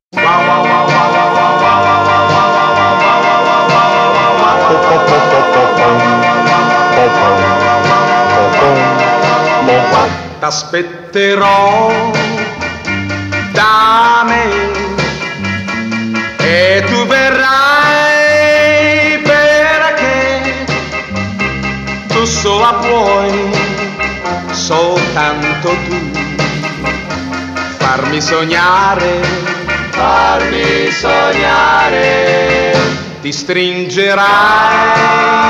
T'aspetterò da me e tu verrai perché tu sola puoi, soltanto tu, farmi sognare, ti stringerai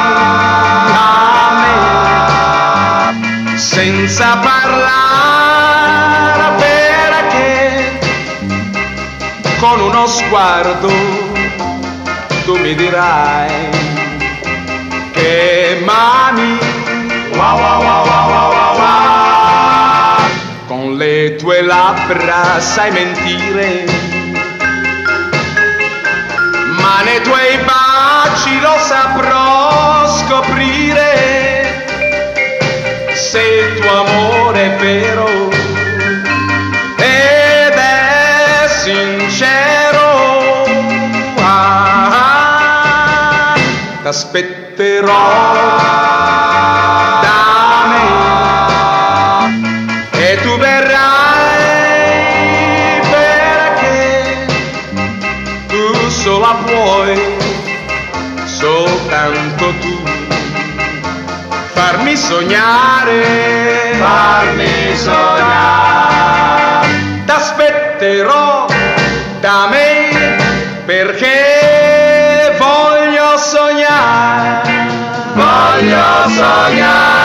a me senza parlare, perché con uno sguardo tu mi dirai che mani, con le tue labbra sai mentire, ma nei tuoi baci lo saprò scoprire, se il tuo amore è vero ed è sincero. T'aspetterò da me e tu verrai perché tu sola puoi, soltanto tu, farmi sognare, t'aspetterò da me perché voglio sognare,